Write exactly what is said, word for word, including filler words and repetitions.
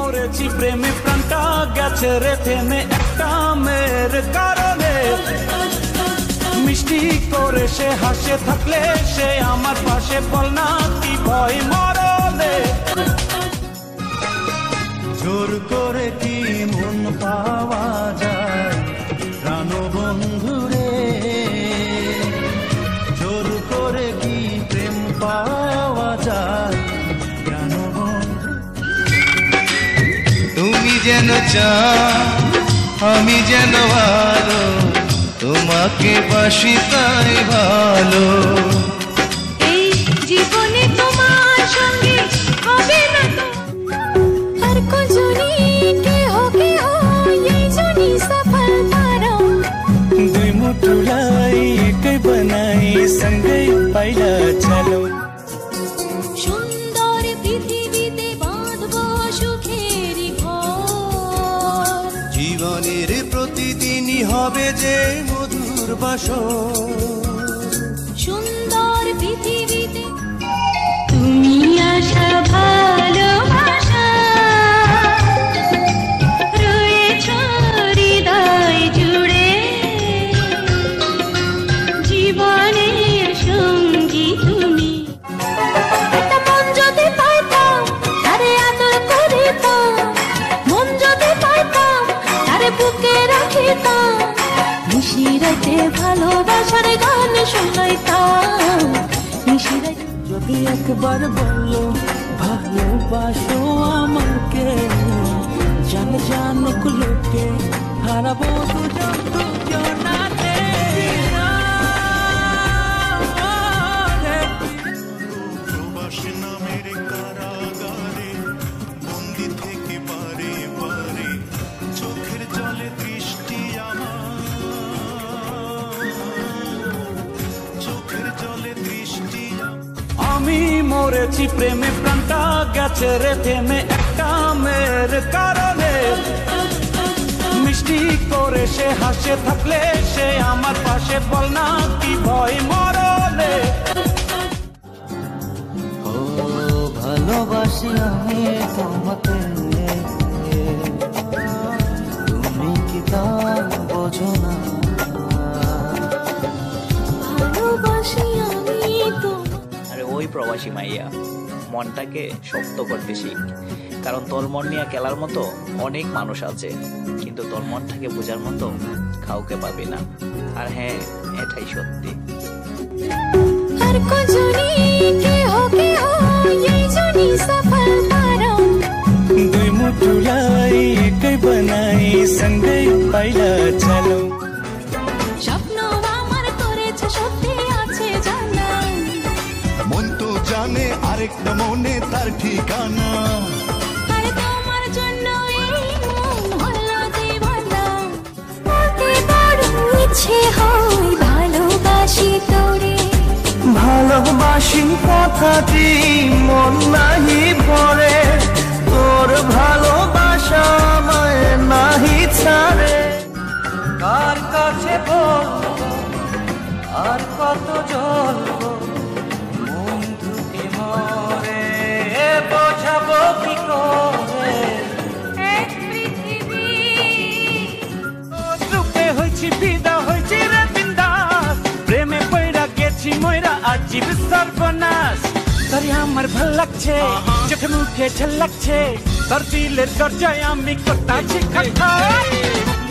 মরেছি প্রেমে প্রাণটা গেছে রে থেমে একটা মেয়ের কারণে মিষ্টি করে সে হাসে থাকলে সে আমার পাশে বল না কি ভয় মরলে জোর করে কি মন পাওয়া যায় প্রাণ বন্ধুরে জোর করে কি প্রেম পাওয়া যায় প্রাণ বন্ধু তুমি যেন চাও আমি যেন ভালো তোমাকে বাসি তাই ভালো এই জীবনে তোমার সঙ্গে হবে না তো हर को जुनी के हो के हो ये जुनी सफल पारो दुई मुठुलाई एकै बनाई सँगै पाइला चलो সুন্দর পৃথিবীতে বাঁধবো সুখের ঘর জীবনের প্রতিদিনই হবে যে মধুর বাসর সুন্দর পৃথিবীতে তুমি আশা ভালোবাসা রয়েছ হৃদয় জুড়ে জীবনের সঙ্গী তুমি একটা মন যদি পাইতাম তারে আদর করিতাম মন যদি পাইতাম তারে বুকে রাখিতাম নিশিরাতে ভালোবাসার গান শোনাইতাম নিশিরাতে যদি একবার বলো ভালোবাসো আমাকে জান জান কুলকে হারাবো দুজন দুজনাতে প্রবাসী নামের কারাগারে বন্দি থেকে বারে বারে চোখের জলে দৃষ্টি আমার চোখের জলে দৃষ্টি আমি মরেছি প্রেমে প্রাণটা গেছে রে থেমে একটা মেয়ের কারণে মিষ্টি করে সে হাসে থাকলে সে আমার পাশে বল না কি ভয় মরলে ও ভালোবাসি আমি তোমাকে তুমি কি তা বোঝো না ভালোবাসি আমি তো আরে ওই প্রবাসী মাইয়া মনটাকে শক্ত করতে শিখ কারণ তোর মন নিয়ে খেলার মতো অনেক মানুষ আছে কিন্তু তোর মনটাকে বোঝার মতো কাউকে পাবি না আর হ্যাঁ এটাই সত্যি हर को जुनी के हो के हो ये जुनी सफल पारो दुई मुठुलाई एकै बनाई सँगै पाइला चलो স্বপ্ন আমার করেছে সত্যি আছে জানা মন তো জানে আরেকটা মনে তার ঠিকানা আর তোমার জন্য এই মন হলো দিওয়ানা বলতে বড় ইচ্ছে হয় ভালোবাসি তোরে ভালোবাসি কথাটি মন নাহি ভরে তোর ভালোবাসা আমায় নাহি ছাড়ে কার কাছে বলবো আর কত জ্বলবো বন্ধুকে মরে বোঝাবো কি করে এক পৃথিবী রূপে হয়েছি বিদা হয়েছি রে বিন্দাস প্রেমে পয়রা গেছি ময়রা আজীব সর্বনাশ তোর আমার ভাল লাগছে চোখে মুখে ঝলকছে তোর দিলের দরজায় আমি করতাছি খটখট